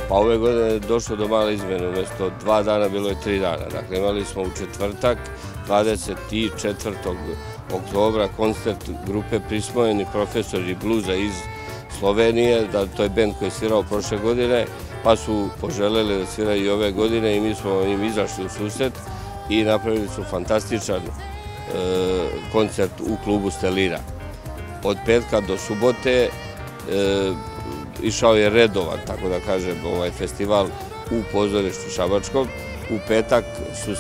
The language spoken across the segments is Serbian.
Pa ove godine je došlo do male izmene, umjesto 2 dana bilo je 3 dana. Dakle, imali smo u četvrtak, 24. oktobra, koncert grupe Prismojeni profesori bluza iz Slovenije, to je bend koji je svirao prošle godine, pa su poželjeli da sviraju i ove godine i mi smo im izašli u susret i napravili su fantastičan koncert u klubu Stelina. Od petka do subote išao je redovan, tako da kažem, festival u pozorištu šabačkom. U petak su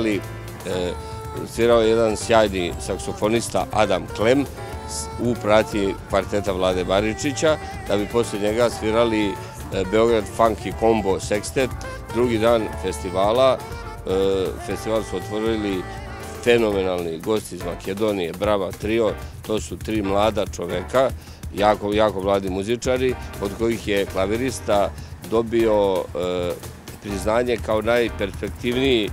svirao jedan sjajni saksofonista Adam Klem u pratnji kvarteta Vlade Baričića, da bi poslije njega svirali Beograd Funky Combo Sextet. Drugi dan festivala, festival su otvorili fenomenalni gosti iz Makedonije, Brava Trio. To su 3 mlada čoveka, jako mladi muzičari, od kojih je klavirista dobio priznanje kao najperspektivniji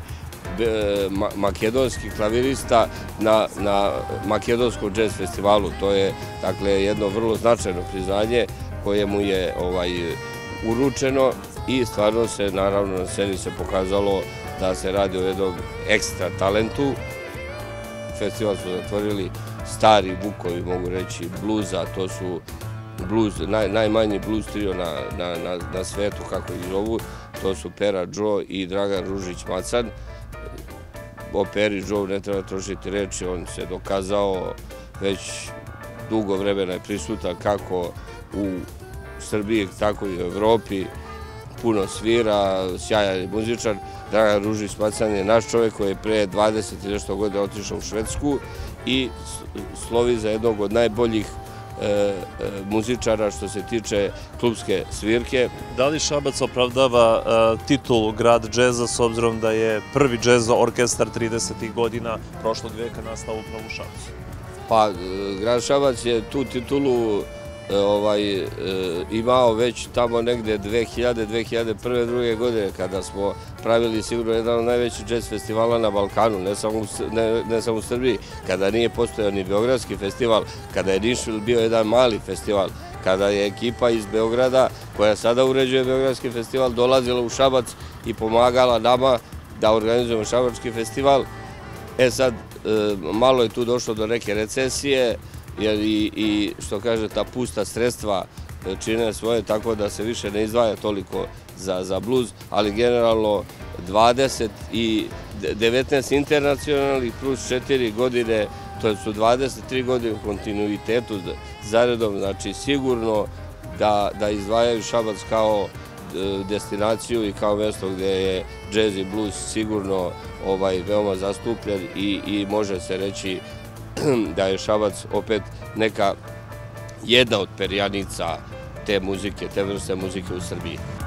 makedonski klavirista na makedonskom jazz festivalu. To je, dakle, jedno vrlo značajno priznanje koje mu je uručeno i stvarno se, naravno, na sceni se pokazalo da se radi o jednom ekstra talentu. Festival su zatvorili stari vukovi, mogu reći, bluza. To su najmanji blues trio na svetu, kako ih zovu. To su Pera Joe i Dragan Ružić-Macan. O Peri Joe ne treba trošiti reči, on se dokazao već dugo vremena je prisutan kako u Srbiji, tako i u Evropi. Puno svira, sjajan je muzičar. Dragan Ružić-Macan je naš čovjek koji je pre 20 i nešto godina otišao u Švedsku i slovi za jednog od najboljih muzičara što se tiče klubske svirke. Da li Šabac opravdava titulu grad džeza s obzirom da je prvi džez orkestar 30. godina prošlog veka nastao upravo u Šapcu? Pa, grad Šabac je tu titulu imao već tamo negde 2001. druge godine, kada smo pravili sigurno jedan od najvećih džez festivala na Balkanu, ne samo u Srbiji, kada nije postojao ni Beogradski festival, kada je Nišvil bio jedan mali festival, kada je ekipa iz Beograda, koja sada uređuje Beogradski festival, dolazila u Šabac i pomagala nama da organizujemo Šabački festival. Sad, malo je tu došlo do neke recesije, jer i, što kaže, ta pusta sredstva čine svoje, tako da se više ne izdvaja toliko za bluz, ali generalno 19 internacionalnih plus 4 godine, to su 23 godine u kontinuitetu zaredom, znači sigurno da izdvajaju Šabac kao destinaciju i kao mjesto gdje je džez i bluz sigurno veoma zastupljen i može se reći da je Šabac opet jedna od perjanica te muzike, te vrste muzike u Srbiji.